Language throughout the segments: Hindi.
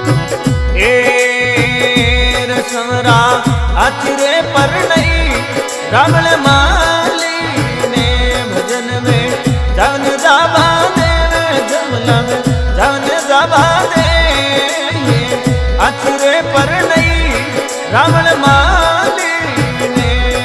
समरा आचरे पर नहीं रावण माली ने भजन में जवन जाबा दे जमला में जवन जाबा दे आचरे पर नहीं रावण माली ने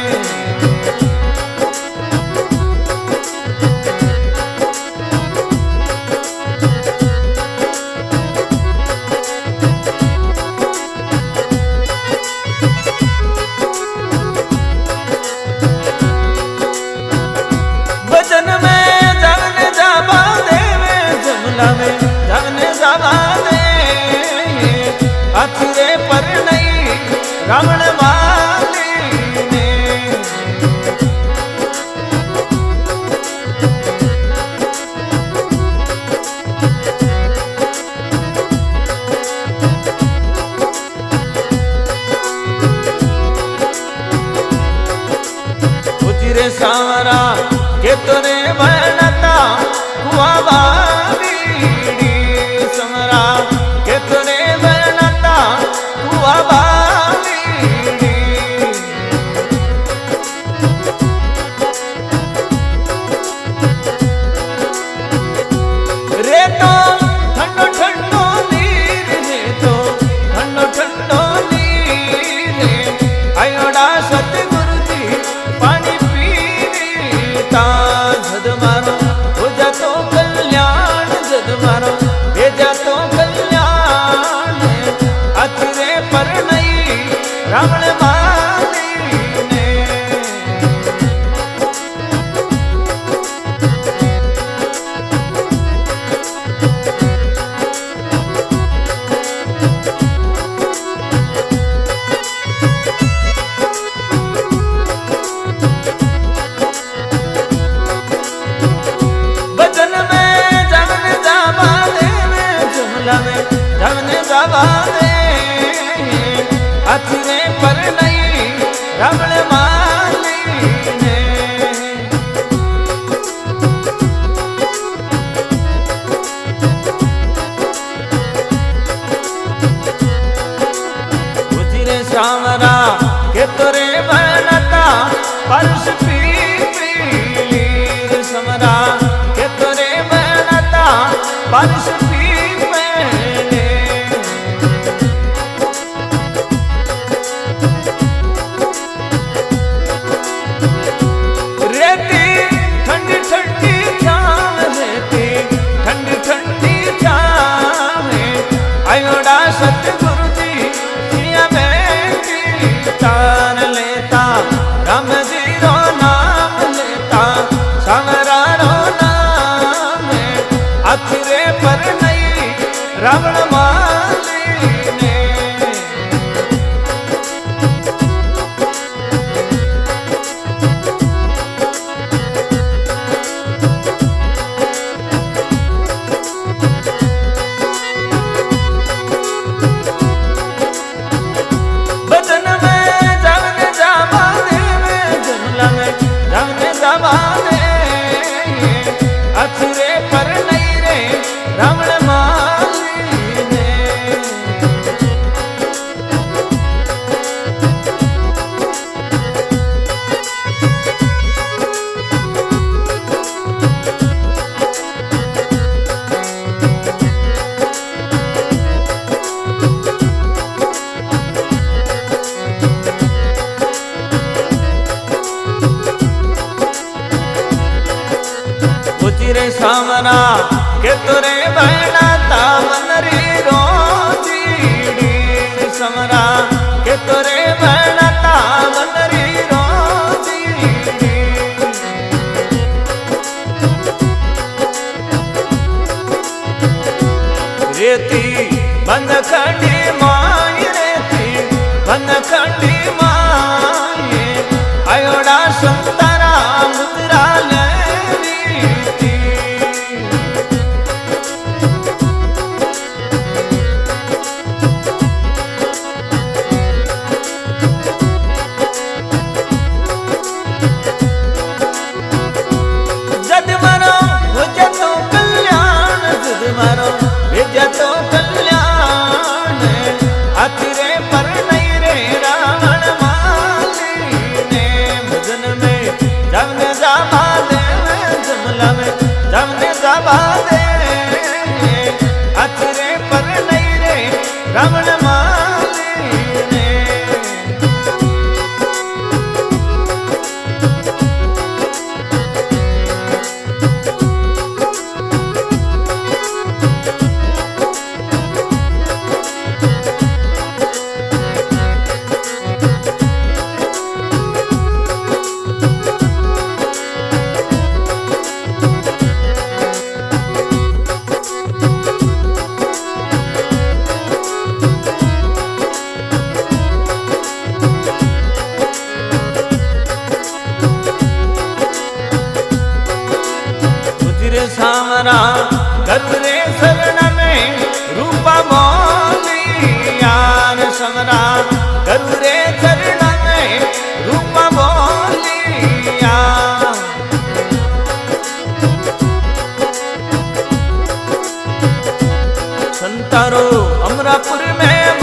अथरे पर नहीं रावण माली ने उजरे सावरा के तोरे बनता हुआ बाबीड़ी समरा के तोरे रावण माली ने भजन में जवन जाबा दे जुमला में जवन जाबा दे अथरे पर नहीं रावण माली ने उजरे सावरा के तोरे बनता परश पीली समरा के तोरे बनता परश सतगुरु जी जिया बेटी तार लेता राम जी रो नाम लेता समरा रो नाम अथरे पर नहीं रावण माली ने अथरे पर नहीं रे रावण माली ने उजरे सावरा के तोरे बनता मनरी रोजीड़ी समरा के तोरे बनता मनरी रोजीड़ी रेती बंद खंडी माई रेती बंद खंडी माई अयोड़ा संतरा मुद्रा मारो विजय तो कल्याण रावण माली ने सावरा गरुरे शरण में रूपा बोली यार समरा गरुरे शरण में रूपा बोली यार संतारो अमरापुर में